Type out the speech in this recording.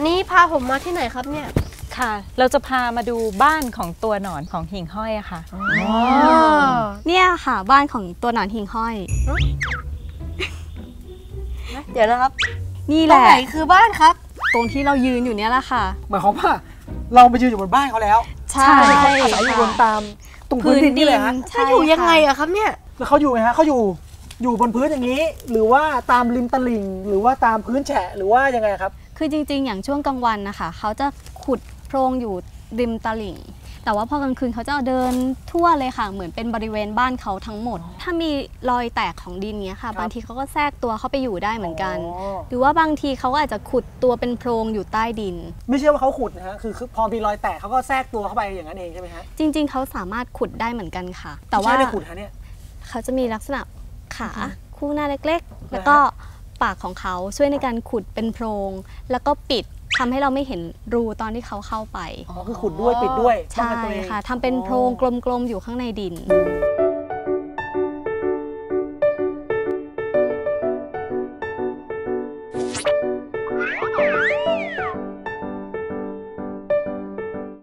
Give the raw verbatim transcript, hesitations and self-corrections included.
นี้พาผมมาที่ไหนครับเนี่ยค่ะเราจะพามาดูบ้านของตัวหนอนของหิ่งห้อยอะค่ะเนี่ยค่ะบ้านของตัวหนอนหิ่งห้อยเดี๋ยวนะครับนี่แหละตรงไหนคือบ้านครับตรงที่เรายืนอยู่เนี่ยแหละค่ะหมายความว่าเราไปยืนอยู่บนบ้านเขาแล้วใช่เขาอาศัยอยู่บนตามตรงพื้นดินนี่เลยฮะจะอยู่ยังไงอะครับเนี่ยแล้วเขาอยู่ไงฮะเขาอยู่อยู่บนพื้นอย่างนี้หรือว่าตามริมตลิ่งหรือว่าตามพื้นแฉะหรือว่ายังไงครับคือจริงๆอย่างช่วงกลางวันนะคะเขาจะขุดโพรงอยู่ริมตลิ่งแต่ว่าพอกลางคืนเขาจะเดินทั่วเลยค่ะเหมือนเป็นบริเวณบ้านเขาทั้งหมดถ้ามีรอยแตกของดินเนี้ยค่ะบางทีเขาก็แทรกตัวเข้าไปอยู่ได้เหมือนกันหรือว่าบางทีเขาก็อาจจะขุดตัวเป็นโพรงอยู่ใต้ดินไม่ใช่ว่าเขาขุดนะฮะคือพอมีรอยแตกเขาก็แทรกตัวเข้าไปอย่างนั้นเองใช่ไหมฮะจริงๆเขาสามารถขุดได้เหมือนกันค่ะแต่ว่าไม่ได้ขุดฮะเนี่ยเขาจะมีลักษณะขาคู่หน้าเล็กๆแล้วก็ปากของเขาช่วยในการขุดเป็นโพรงแล้วก็ปิดทำให้เราไม่เห็นรูตอนที่เขาเข้าไปอ๋อคือขุดด้วยปิดด้วยใช่ค่ะทำเป็นโพรงกลมๆอยู่ข้างในดิน